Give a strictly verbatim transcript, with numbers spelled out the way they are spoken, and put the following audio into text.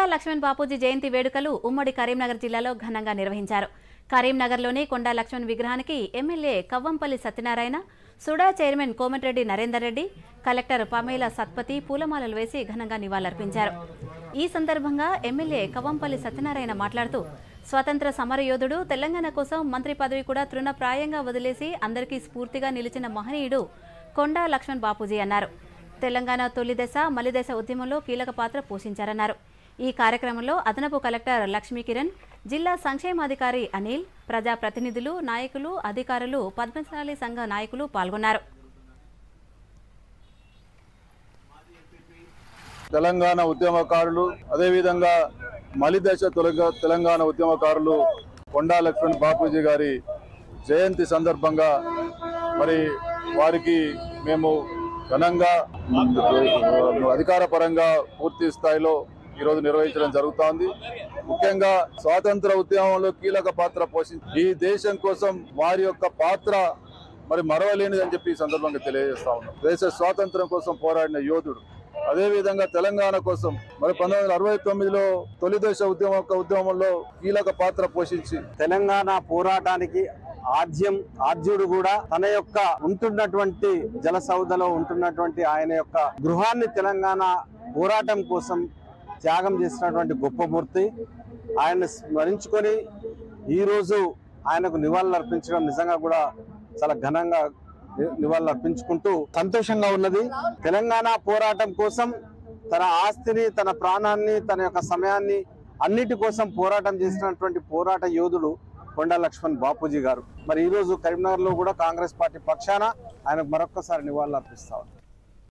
కొండా లక్ష్మణ్ బాపూజీ జయంతి వేడుకలు ఉమ్మడి కరీంనగర్ జిల్లాలో ఘనంగా నిర్వహించారు. కరీంనగర్లోని కొండా లక్ష్మణ్ విగ్రహానికి MLA Kavvampalli Satyanarayana, SUDA chairman Komatireddy Narender Reddy, collector Pamela Satpathy పూలమాలలు వేసి ఘనంగా నివాళులర్పించారు. ఈ సందర్భంగా ఎమ్మెల్యే కవ్వంపల్లి సత్యనారాయణ మాట్లాడుతూ స్వాతంత్ర సమరయోధుడు, తెలంగాణ కోసం మంత్రి పదవి కూడా తృణప్రాయంగా వదిలేసి అందరికీ స్ఫూర్తిగా నిలిచిన మహనీయుడు కొండా లక్ష్మణ్ బాపూజీ అన్నారు. తెలంగాణ తొలిదశ మలిదశ ఉద్యమంలో కీలక పాత్ర పోషించారన్నారు. ఈ కార్యక్రమంలో అదనపు కలెక్టర్ లక్ష్మీకిరణ్, జిల్లా సంక్షేమాధికారి అనిల్, ప్రజాప్రతినిధులు, నాయకులు, అధికారులు, పద్మశాలి సంఘ నాయకులు పాల్గొన్నారు. తెలంగాణ ఉద్యమకారులు, అదేవిధంగా మలిదశ తెలంగాణ ఉద్యమకారులు కొండా లక్ష్మణ్ బాపూజీ గారి జయంతి సందర్భంగా మరి వారికి మేము ఘనంగా అధికార పరంగా పూర్తి స్థాయిలో ఈరోజు నిర్వహించడం జరుగుతోంది. ముఖ్యంగా స్వాతంత్ర ఉద్యమంలో కీలక పాత్ర పోషించి ఈ దేశం కోసం వారి యొక్క పాత్ర మరి మరవలేనిదని చెప్పి ఈ సందర్భంగా తెలియజేస్తా ఉన్నాం. దేశ స్వాతంత్రం కోసం పోరాడిన యోధుడు, అదేవిధంగా తెలంగాణ కోసం మరి పంతొమ్మిది వందల అరవై తొమ్మిదిలో తొలిదశ ఉద్యమ ఉద్యమంలో కీలక పాత్ర పోషించి తెలంగాణ పోరాటానికి ఆద్యం ఆద్యుడు కూడా తన యొక్క ఉంటున్నటువంటి జలసౌధలో ఉంటున్నటువంటి ఆయన యొక్క గృహాన్ని తెలంగాణ పోరాటం కోసం త్యాగం చేసినటువంటి గొప్ప మూర్తి. ఆయన్ని స్మరించుకొని ఈరోజు ఆయనకు నివాళులు అర్పించడం నిజంగా కూడా చాలా ఘనంగా నివాళులు అర్పించుకుంటూ సంతోషంగా ఉన్నది. తెలంగాణ పోరాటం కోసం తన ఆస్తిని, తన ప్రాణాన్ని, తన యొక్క సమయాన్ని అన్నిటి కోసం పోరాటం చేసినటువంటి పోరాట యోధుడు కొండా లక్ష్మణ్ బాపూజీ గారు. మరి ఈరోజు కరీంనగర్ లో కూడా కాంగ్రెస్ పార్టీ పక్షాన ఆయనకు మరొక్కసారి నివాళులు అర్పిస్తా